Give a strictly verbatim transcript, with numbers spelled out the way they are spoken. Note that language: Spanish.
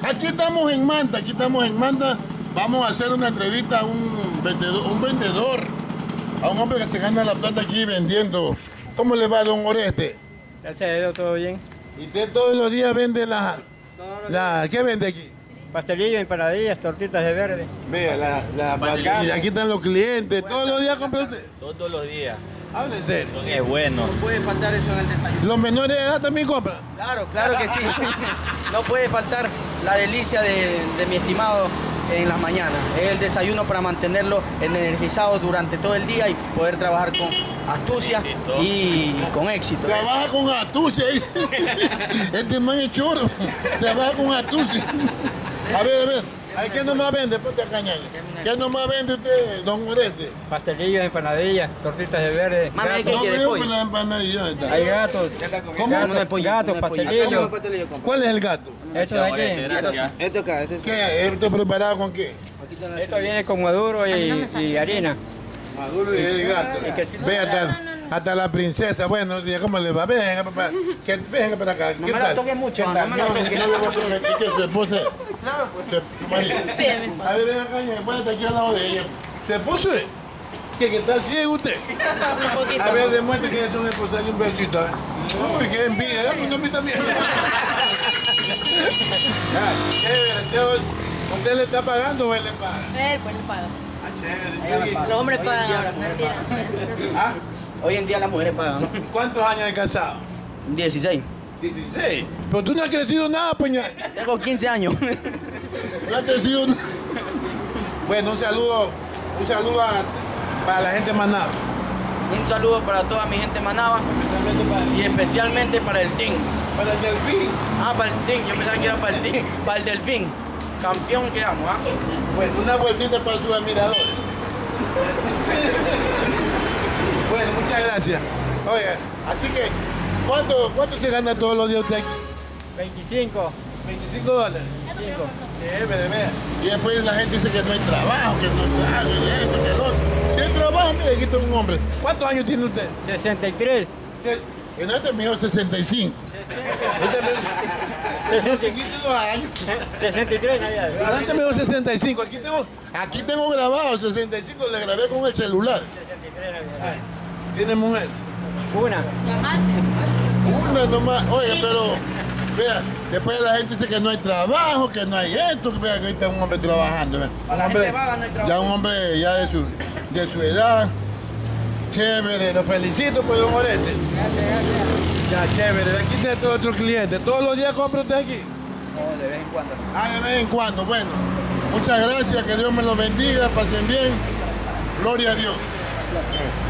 Aquí estamos en Manta, aquí estamos en Manta. Vamos a hacer una entrevista a un vendedor, un vendedor, a un hombre que se gana la plata aquí vendiendo. ¿Cómo le va, don Oreste? Gracias a Dios, todo bien. ¿Y usted todos los días vende la... la ¿qué vende aquí? Pastelillos, empanadillas, tortitas de verde. Vea, la, la pastelilla. Aquí están los clientes. ¿Todos los días compra usted? Todos los días. Hable en serio. Es bueno. No puede faltar eso en el desayuno. ¿Los menores de edad también compran? Claro, claro que sí. No puede faltar la delicia de, de mi estimado en las mañanas. Es el desayuno para mantenerlo energizado durante todo el día y poder trabajar con astucia y con éxito. Trabaja con astucia, dice. Este man es choro. Trabaja con astucia. A ver, a ver. ¿Ay, ¿qué nomás vende? Ponte acá, ñaña. ¿Qué nomás vende usted, don Oreste? Pastelillos, empanadillas, tortitas de verde. Mami, ¿qué No quiere veo pollo? con la empanadilla. Hay gatos. ¿Cómo? Gatos, gatos, pastelillos. ¿Cuál es el gato? Esto de aquí. Gracias. Esto acá, esto ¿Qué? ¿Esto preparado con qué? Esto viene con maduro y, y harina. Maduro y el gato. Ve hasta, hasta la princesa. Bueno, ¿cómo le va? Venga, papá. Que, venga para acá. No ¿Qué me la tal? toque mucho, ¿Qué tal? no me la No, toque. que no le voy a permitir que su esposa... Claro, pues. Su, su marido. Sí, es mi esposo. A ver, ven acá, ñaña, ponete aquí al lado de ella. ¿Su esposo es? ¿Qué, que está ciego usted? Un poquito. A ver, demuestre que es un esposo y un besito. ¿eh? Uy, qué envidia. Dame a mí también. Ah, chévere. Usted, ¿usted le está pagando o él le paga? Él, pues le paga. Ah, chévere. Los hombres Hoy en día pagan. las mujeres Mentira. ¿Ah? Hoy en día las mujeres pagan. ¿Cuántos años de casado? dieciséis. dieciséis. Pero tú no has crecido nada, peña. Tengo quince años. No has crecido nada. Bueno, un saludo, un saludo a, para la gente de Manaba. Un saludo para toda mi gente de Manaba Especialmente para, y especialmente para el team. para el delfín. Ah, para el team. Yo pensaba que era para el team. Para el delfín. Campeón quedamos, ¿ah? Bueno, una vueltita para sus admiradores. Bueno, muchas gracias. Oiga, así que, ¿cuánto, cuánto se gana todos los días usted aquí? veinticinco. veinticinco dólares. Chévere, vea. Y después la gente dice que no hay trabajo, que no hay trabajo, que esto, que lo otro. Si hay trabajo, mire, aquí está un hombre. ¿Cuántos años tiene usted? sesenta y tres. Se, en este mío sesenta y cinco. Este me dos años. sesenta y tres, Navidad. Antes me dio sesenta y cinco. Aquí tengo, aquí tengo grabado sesenta y cinco, le grabé con el celular. sesenta y tres, Navidad. Ay, ¿tiene mujer? Una. Diamante. Una nomás. Oye, pero vea, después la gente dice que no hay trabajo, que no hay esto, que vea que ahí está un hombre trabajando. Vea. A Un la hombre, gente vaga no hay trabajo. ya un hombre ya de su, de su edad. Chévere, lo felicito pues, don Oreste. Ya, chévere. Aquí tiene todo otro cliente. ¿Todos los días compra usted aquí? No, de vez en cuando. Ah, de vez en cuando. Bueno, muchas gracias. Que Dios me lo bendiga. Pasen bien. Gloria a Dios.